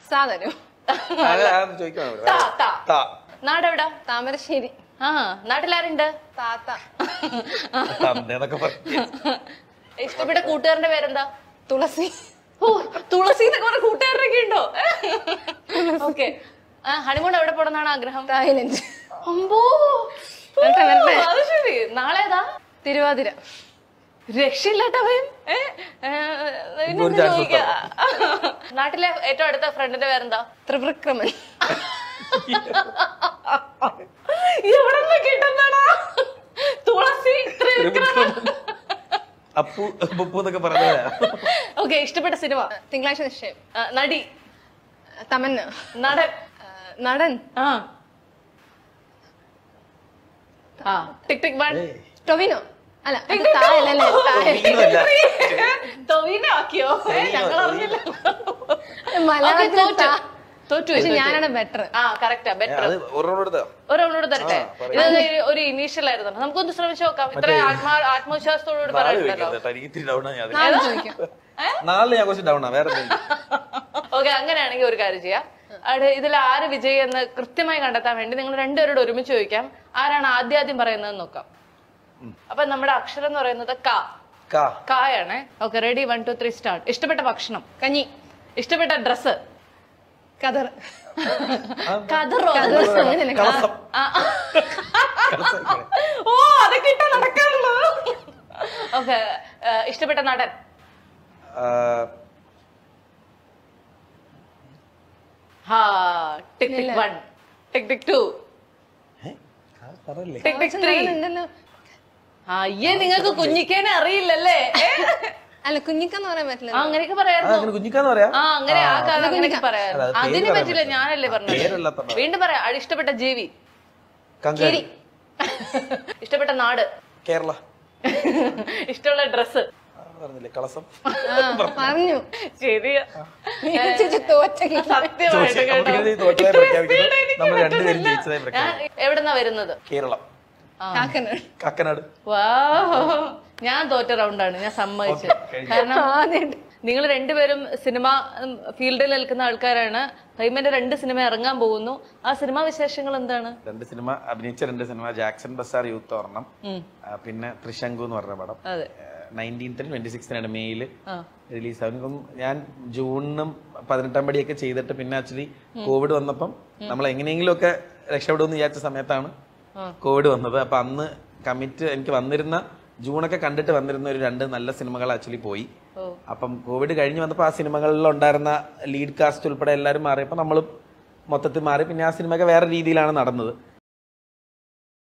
സാധനം. നാടെവിടാ? താമരശ്ശേരി. ആ, നാട്ടിലാരുണ്ട്? താത്ത. ഇഷ്ടപ്പെട്ട കൂട്ടുകാരന്റെ പേരെന്താ? തുളസി. ഓ, തുളസി എന്നൊക്കെ കൂട്ടുകാരനൊക്കെ ഉണ്ടോ? ഓക്കെ. ഹണിമൂൺ എവിടെ പോണെന്നാണ് ആഗ്രഹം? തായ്ലൻഡ്. അമ്പോ, അത് ശരി. നാളേതാ? തിരുവാതിര. രക്ഷയില്ലാട്ടവൻ. ചോദിക്ക. നാട്ടിലെ ഏറ്റവും അടുത്ത ഫ്രണ്ടിന്റെ പേരെന്താ? ത്രിവിക്രമൻ. എവിടെ നിന്ന് കിട്ടുന്നടാ? തുളസി, ത്രിവിക്രമൻ. ഓക്കെ. ഇഷ്ടപ്പെട്ട സിനിമ? തിങ്കളാഴ്ച നിശ്ചയം. നടി? തമന്ന. നടൻ? നടൻ ടിക് ടിക് 1. ടൊവിനോ. അല്ല, ടൊവിനോ ആക്കിയോ? ഞങ്ങൾ അറിഞ്ഞില്ല. മലയാളത്തിൽ തോറ്റു. ഞാനാണ് ബെറ്റർ. ആ, കറക്റ്റാ. ബെറ്റർ. ഒരെണ്ണോട് തരട്ടെ. ഇത് ഒരു ഇനീഷ്യൽ ആയിരുന്നു. നമുക്കൊന്ന് ശ്രമിച്ചു നോക്കാം. ഇത്ര ആത്മവിശ്വാസത്തോടുകൂടി പറയണ്ടല്ലോ. ഓക്കെ, അങ്ങനെയാണെങ്കിൽ ഒരു കാര്യം ചെയ്യാം. ഇതിൽ ആര് വിജയി എന്ന് കൃത്യമായി കണ്ടെത്താൻ വേണ്ടി നിങ്ങൾ രണ്ടുപേരോട് ഒരുമിച്ച് ചോദിക്കാം. ആരാണ് ആദ്യം പറയുന്നത് നോക്കാം. അപ്പൊ നമ്മുടെ അക്ഷരം എന്ന് പറയുന്നത് കായാണ്. Okay, ready? 1 2 3 സ്റ്റാർട്ട്. ഇഷ്ടപ്പെട്ട ഭക്ഷണം? കഞ്ഞി. ഇഷ്ടപ്പെട്ട ഡ്രസ്? കതർ. കതറോ? ഓ, അതൊക്കെ ഇട്ടാ നടക്കാറുള്ളൂ. ഓക്കെ. ഇഷ്ടപ്പെട്ട നടൻ? ടിക് ടിക് 1, ടിക് ടിക് 2, ടിക് ടിക് 3. അയ്യേ, നിങ്ങൾക്ക് കുഞ്ഞിക്കേനെ അറിയില്ലല്ലേ? അല്ല, കുഞ്ഞിക്കെന്ന് പറയാൻ പറ്റില്ല. അങ്ങനെയൊക്കെ പറയാറുണ്ടോ? അങ്ങനെ ആ കാലം അങ്ങനെയൊക്കെ പറയാറ്. അതിന് പറ്റില്ല, ഞാനല്ലേ പറഞ്ഞത്. വീണ്ടും പറയാം. ഇഷ്ടപ്പെട്ട ജീവി? ഇഷ്ടപ്പെട്ട നാട്? കേരള. ഇഷ്ടമുള്ള ഡ്രസ്? പറഞ്ഞു. ശരിയാ. എവിടെന്നാ വരുന്നത്? കേരളം. കാക്കനാട്. ഞാൻ തോറ്റ റൗണ്ടാണ്, ഞാൻ സമ്മതിച്ചു. കാരണം നിങ്ങൾ രണ്ടുപേരും സിനിമ ഫീൽഡിൽ നിൽക്കുന്ന ആൾക്കാരാണ്. ഫഹീമിന്റെ 2 സിനിമ ഇറങ്ങാൻ പോകുന്നു. ആ സിനിമാ വിശേഷങ്ങൾ എന്താണ്? 2 സിനിമ അഭിനയിച്ച 2 സിനിമ ജാക്സൺ ബസാർ യൂത്ത് ഓർണം, പിന്നെ ത്രിശങ്കു എന്ന് പറഞ്ഞ പടം 19th 26th മെയ്യില് റിലീസ് ആവും. ഞാൻ ജൂണിനും 18ാം പടിയൊക്കെ ചെയ്തിട്ട് പിന്നെ ആക്ച്വലി കോവിഡ് വന്നപ്പം നമ്മൾ എങ്ങനെയെങ്കിലും ഒക്കെ രക്ഷപ്പെടുമെന്ന് വിചാരിച്ച സമയത്താണ് കോവിഡ് വന്നത്. അപ്പൊ അന്ന് എനിക്ക് വന്നിരുന്ന ജൂണൊക്കെ കണ്ടിട്ട് വന്നിരുന്ന ഒരു 2 നല്ല സിനിമകൾ ആക്ച്വലി പോയി. അപ്പം കോവിഡ് കഴിഞ്ഞ് വന്നപ്പോൾ ആ സിനിമകളിൽ ഉണ്ടായിരുന്ന ലീഡ് കാസ്റ്റ് ഉൾപ്പെടെ എല്ലാവരും മാറിയപ്പോൾ നമ്മളും മൊത്തത്തിൽ മാറി. പിന്നെ ആ സിനിമയൊക്കെ വേറെ രീതിയിലാണ് നടന്നത്.